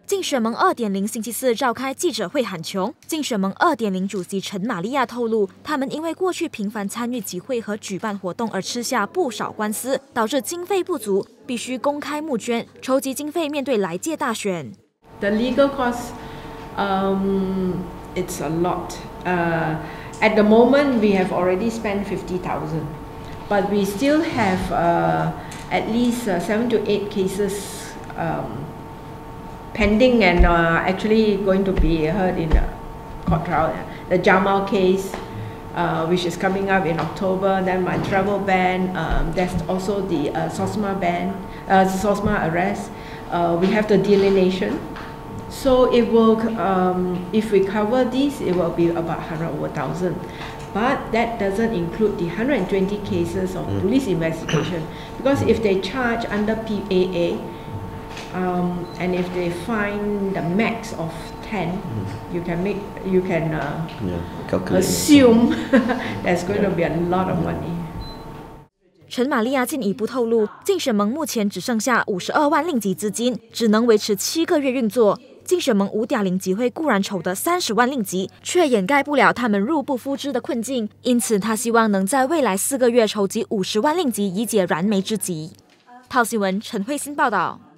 竞选盟2.0星期四召开记者会喊穷。竞选盟2.0主席陈玛利亚透露，他们因为过去频繁参与集会和举办活动而吃下不少官司，导致经费不足，必须公开募捐，筹集经费面对来届大选。 The legal costs, it's a lot. At the moment, we have already spent 50,000, but we still have at least 7 to 8 cases pending and actually going to be heard in the court trial. The Jamal case, which is coming up in October. Then my travel ban. There's also the SOSMA ban, SOSMA arrest. We have the delineation. So it will, if we cover this, it will be about 100,000. But that doesn't include the 120 cases of police investigation, because if they charge under PAA, and if they find the max of 10, you can assume there's going to be a lot of money. 陈玛利亚进一步透露，竞选盟目前只剩下52万令吉资金，只能维持7个月运作。竞选盟5.0集会固然筹得30万令吉，却掩盖不了他们入不敷支的困境。因此，他希望能在未来4个月筹集50万令吉，以解燃眉之急。套新闻陈慧欣报道。